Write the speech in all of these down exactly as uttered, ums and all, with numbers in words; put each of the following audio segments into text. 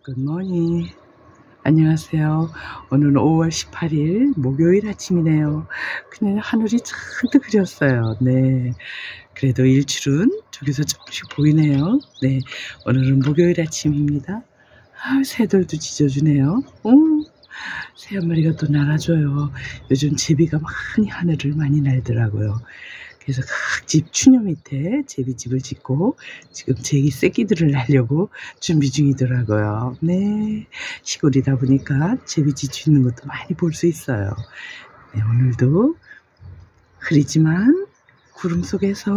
굿모닝. 안녕하세요. 오늘은 오월 십팔일 목요일 아침이네요. 그냥 하늘이 잔뜩 흐렸어요. 네. 그래도 일출은 저기서 조금씩 보이네요. 네. 오늘은 목요일 아침입니다. 아, 새들도 짖어주네요. 음, 새 한 마리가 또 날아줘요. 요즘 제비가 많이 하늘을 많이 날더라고요. 그래서 각 집 추녀 밑에 제비집을 짓고 지금 제기 새끼들을 날려고 준비 중이더라고요. 네, 시골이다 보니까 제비집 짓는 것도 많이 볼 수 있어요. 네, 오늘도 흐리지만 구름 속에서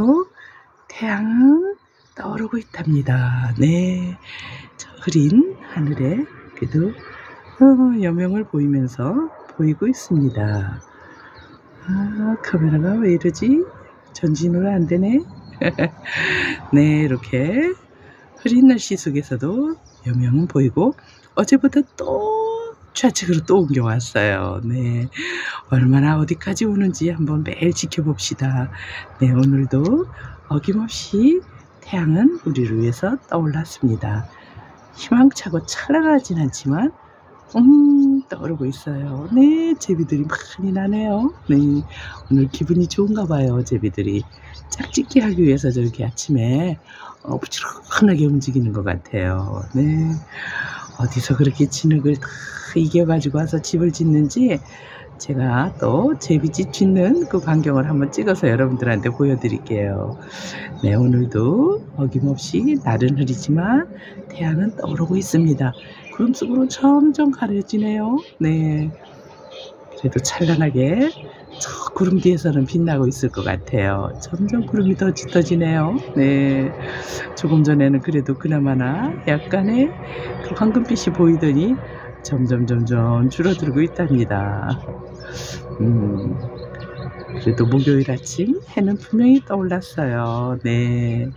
태양은 떠오르고 있답니다. 네, 저 흐린 하늘에 그래도 어, 여명을 보이면서 보이고 있습니다. 아, 카메라가 왜 이러지? 전진으로 안 되네. 네, 이렇게 흐린 날씨 속에서도 여명은 보이고 어제보다 또 좌측으로 또 옮겨왔어요. 네, 얼마나 어디까지 오는지 한번 매일 지켜봅시다. 네, 오늘도 어김없이 태양은 우리를 위해서 떠올랐습니다. 희망차고 찬란하진 않지만 음, 떠오르고 있어요. 네, 제비들이 많이 나네요. 네, 오늘 기분이 좋은가 봐요. 제비들이 짝짓기 하기 위해서 저렇게 아침에 어, 부지런하게 움직이는 것 같아요. 네, 어디서 그렇게 진흙을 다 이겨가지고 와서 집을 짓는지 제가 또 제비집 짓는 그 광경을 한번 찍어서 여러분들한테 보여드릴게요. 네, 오늘도 어김없이 날은 흐리지만 태양은 떠오르고 있습니다. 구름 속으로 점점 가려지네요. 네, 그래도 찬란하게 저 구름 뒤에서는 빛나고 있을 것 같아요. 점점 구름이 더 짙어지네요. 네, 조금 전에는 그래도 그나마나 약간의 그 황금빛이 보이더니 점점 점점 줄어들고 있답니다. 음, 그래도 목요일 아침 해는 분명히 떠올랐어요. 네.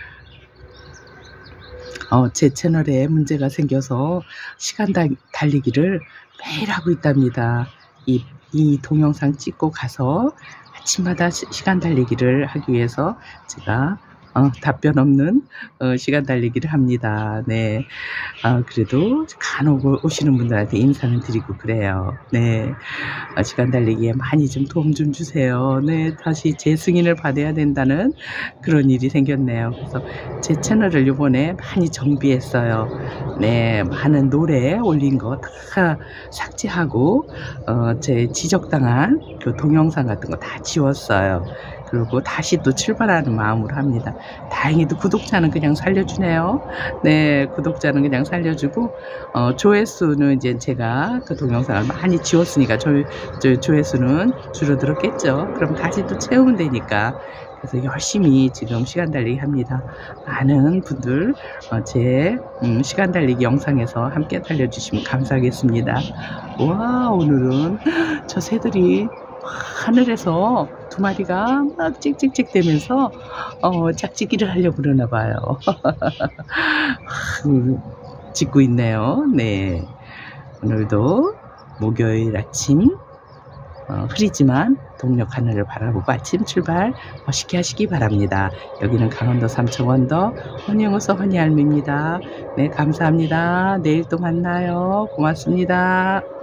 어, 제 채널에 문제가 생겨서 시간 달리기를 매일 하고 있답니다. 이, 이 동영상 찍고 가서 아침마다 시, 시간 달리기를 하기 위해서 제가 어, 답변 없는 어, 시간 달리기를 합니다. 네, 어, 그래도 간혹 오시는 분들한테 인사는 드리고 그래요. 네, 어, 시간 달리기에 많이 좀 도움 좀 주세요. 네, 다시 재승인을 받아야 된다는 그런 일이 생겼네요. 그래서 제 채널을 이번에 많이 정비했어요. 네, 많은 노래 올린 거 다 삭제하고 어, 제 지적당한 그 동영상 같은 거 다 지웠어요. 그리고 다시 또 출발하는 마음으로 합니다. 다행히도 구독자는 그냥 살려주네요. 네, 구독자는 그냥 살려주고 어, 조회수는 이제 제가 그 동영상을 많이 지웠으니까 조, 조, 조회수는 줄어들었겠죠. 그럼 다시 또 채우면 되니까. 그래서 열심히 지금 시간 달리기 합니다. 많은 분들 어, 제 음, 시간 달리기 영상에서 함께 달려주시면 감사하겠습니다. 와, 오늘은 저 새들이 하늘에서 두 마리가 막 찍찍찍 대면서 어, 짝짓기를 하려고 그러나 봐요. 짓고 있네요. 네, 오늘도 목요일 아침 어, 흐리지만 동력 하늘을 바라보고 아침 출발 멋있게 하시기 바랍니다. 여기는 강원도 삼척원도 허니영어서 허니알미입니다. 네, 감사합니다. 내일 또 만나요. 고맙습니다.